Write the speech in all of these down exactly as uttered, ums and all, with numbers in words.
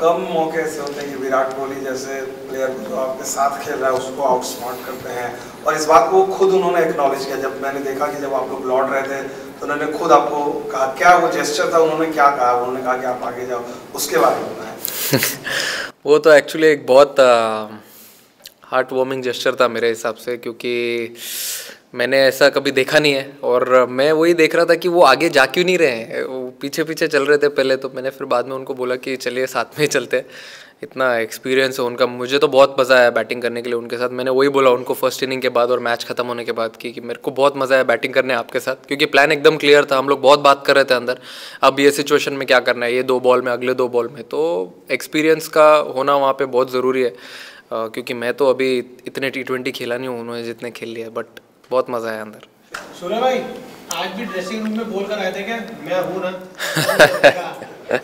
कम मौके ऐसे होते हैं कि विराट कोहली जैसे प्लेयर जो आपके साथ खेल रहा है उसको आउटस्मार्ट करते हैं, और इस बात को खुद उन्होंने एक्नॉलेज किया। जब मैंने देखा कि जब आप लोग लौट रहे थे तो उन्होंने खुद आपको कहा, क्या वो जेस्चर था, उन्होंने क्या कहा? उन्होंने कहा कि आप आगे जाओ, उसके बारे में बताएं। वो तो एक्चुअली एक बहुत हार्ट वार्मिंग जेस्चर था मेरे हिसाब से, क्योंकि मैंने ऐसा कभी देखा नहीं है और मैं वही देख रहा था कि वो आगे जा क्यों नहीं रहे हैं, वो पीछे पीछे चल रहे थे पहले। तो मैंने फिर बाद में उनको बोला कि चलिए साथ में ही चलते हैं, इतना एक्सपीरियंस है उनका। मुझे तो बहुत मज़ा आया बैटिंग करने के लिए उनके साथ। मैंने वही बोला उनको फर्स्ट इनिंग के बाद और मैच खत्म होने के बाद कि, कि मेरे को बहुत मज़ा आया बैटिंग करने आपके साथ, क्योंकि प्लान एकदम क्लियर था। हम लोग बहुत बात कर रहे थे अंदर, अब ये सिचुएशन में क्या करना है, ये दो बॉल में, अगले दो बॉल में। तो एक्सपीरियंस का होना वहाँ पर बहुत ज़रूरी है, क्योंकि मैं तो अभी इतने टी ट्वेंटी खेला नहीं हूँ उन्होंने जितने खेल लिया, बट बहुत मज़ा आया अंदर। सूर्य भाई, आज भी ड्रेसिंग रूम में बोल कर आए थे क्या, मैं हूँ ना?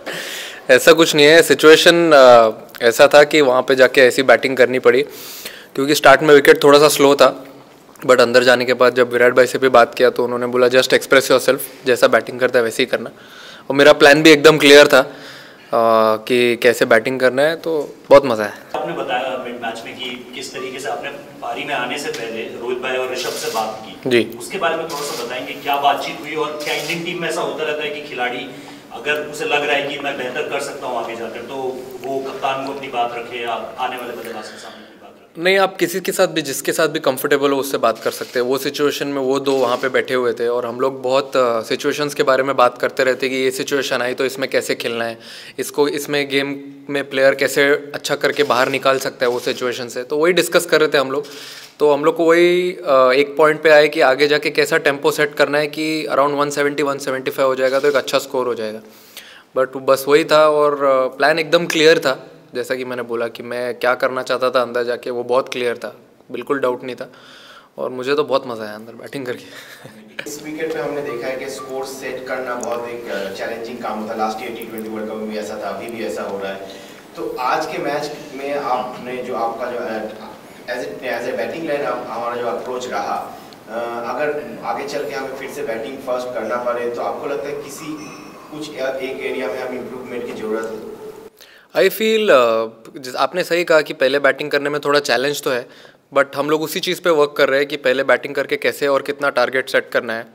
ऐसा कुछ नहीं है, सिचुएशन ऐसा था कि वहाँ पे जाके ऐसी बैटिंग करनी पड़ी, क्योंकि स्टार्ट में विकेट थोड़ा सा स्लो था, बट अंदर जाने के बाद जब विराट भाई से भी बात किया तो उन्होंने बोला जस्ट एक्सप्रेस योरसेल्फ, जैसा बैटिंग करता है वैसे ही करना। और मेरा प्लान भी एकदम क्लियर था आ, कि कैसे बैटिंग करना है, तो बहुत मज़ा है। आपने बताया मिड मैच में कि किस तरीके से आपने पारी में आने से पहले रोहित भाई और ऋषभ से बात की जी, उसके बारे में थोड़ा सा बताएंगे, क्या बातचीत हुई और क्या इंडियन टीम में ऐसा होता रहता है कि खिलाड़ी अगर उसे लग रहा है कि मैं बेहतर कर सकता हूँ आगे जाकर, तो वो कप्तान को अपनी बात रखे या आने वाले बल्लेबाज के सामने अपनी बात रखे? नहीं, आप किसी के साथ भी, जिसके साथ भी कंफर्टेबल हो उससे बात कर सकते हैं। वो सिचुएशन में वो दो वहाँ पे बैठे हुए थे और हम लोग बहुत सिचुएशंस के बारे में बात करते रहते कि ये सिचुएशन आई तो इसमें कैसे खेलना है, इसको इसमें गेम में प्लेयर कैसे अच्छा करके बाहर निकाल सकता है वो सिचुएशन से। तो वही डिस्कस कर रहे थे हम लोग। तो हम लोग को वही एक पॉइंट पे आए कि आगे जाके कैसा टेम्पो सेट करना है कि around one seventy one seventy five हो जाएगा तो एक अच्छा स्कोर हो जाएगा। बट बस वही था और प्लान एकदम क्लियर था, जैसा कि मैंने बोला कि मैं क्या करना चाहता था अंदर जाके, वो बहुत क्लियर था, बिल्कुल डाउट नहीं था। और मुझे तो बहुत मज़ा आया अंदर बैटिंग करके। इस विकेट पे हमने देखा है कि स्कोर सेट करना बहुत एक चैलेंजिंग काम होता है। Last year T twenty World Cup में भी ऐसा था, अभी भी ऐसा हो रहा है। तो आज के मैच में आपने जो आपका जो as as a batting line हमारा जो अप्रोच रहा, अगर आगे चल के हमें फिर से बैटिंग फर्स्ट करना पड़े तो आपको लगता है किसी कुछ एक एरिया में हमें इम्प्रूवमेंट की ज़रूरत है? आई फील uh, आपने सही कहा कि पहले बैटिंग करने में थोड़ा चैलेंज तो है, बट हम लोग उसी चीज़ पे वर्क कर रहे हैं कि पहले बैटिंग करके कैसे और कितना टारगेट सेट करना है,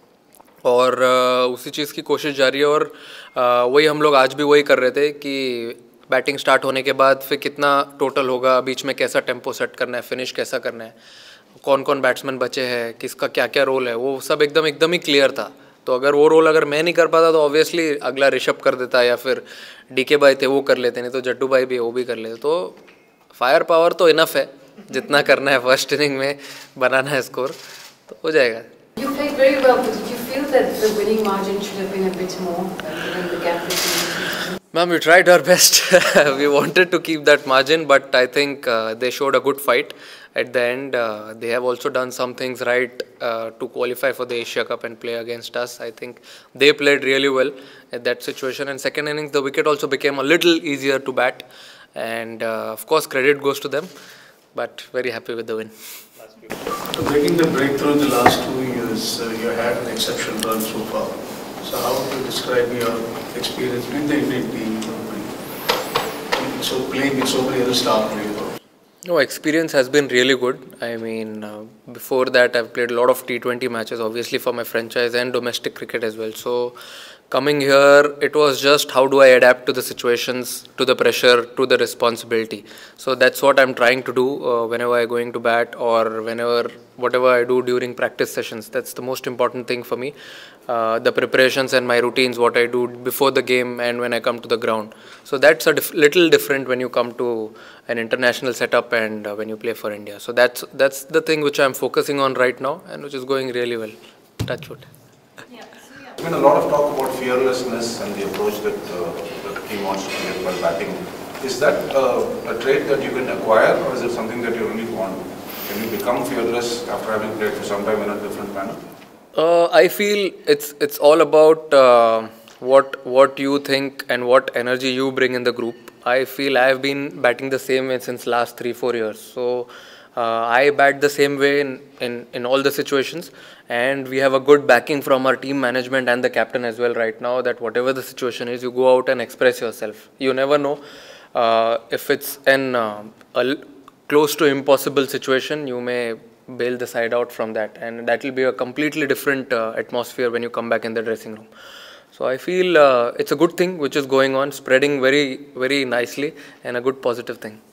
और uh, उसी चीज़ की कोशिश जारी है। और uh, वही हम लोग आज भी वही कर रहे थे कि बैटिंग स्टार्ट होने के बाद फिर कितना टोटल होगा, बीच में कैसा टेम्पो सेट करना है, फिनिश कैसा करना है, कौन कौन बैट्समैन बचे हैं, किसका क्या क्या रोल है, वो सब एकदम एकदम ही क्लियर था। तो अगर वो रोल अगर मैं नहीं कर पाता तो ऑब्वियसली अगला ऋषभ कर देता या फिर डीके भाई थे वो कर लेते, नहीं तो जट्टू भाई भी वो भी कर लेते। तो फायर पावर तो इनफ है, जितना करना है फर्स्ट इनिंग में बनाना है स्कोर तो हो जाएगा। You played very well, but did you feel that the winning margin should have been a bit more given the gap between? Ma'am, we tried our best. We wanted to keep that margin, but I think uh, they showed a good fight at the end. Uh, they have also done some things right uh, to qualify for the Asia Cup and play against us. I think they played really well at that situation. And second innings, the wicket also became a little easier to bat. And uh, of course, credit goes to them. But very happy with the win. So breaking the breakthrough the last two years, uh, you had an exceptional run so far. So how would you describe your experience with the Indian team? So playing with so many other star players. No, experience has been really good. I mean, uh, before that I've played a lot of T twenty matches, obviously for my franchise and domestic cricket as well. So coming here, it was just how do I adapt to the situations, to the pressure, to the responsibility. So that's what I'm trying to do uh, whenever I'm going to bat or whenever, whatever I do during practice sessions. That's the most important thing for me. Uh, the preparations and my routines, what I do before the game and when I come to the ground. So that's a dif little different when you come to an international setup and uh, when you play for India. So that's that's the thing which I'm focusing on right now and which is going really well. Touch wood. There's been a lot of talk about fearlessness and the approach that uh, the team wants to play while batting. Is that uh, a trait that you can acquire, or is it something that you really want? Can you become fearless after having played for some time in a different manner? Uh, I feel it's it's all about uh, what what you think and what energy you bring in the group. I feel I have been batting the same way since last three four years. So Uh, I bat the same way in, in, in all the situations, and we have a good backing from our team management and the captain as well right now, that whatever the situation is, you go out and express yourself. You never know uh, if it's an uh, a close to impossible situation, you may bail the side out from that, and that will be a completely different uh, atmosphere when you come back in the dressing room. So I feel uh, it's a good thing which is going on, spreading very, very nicely, and a good positive thing.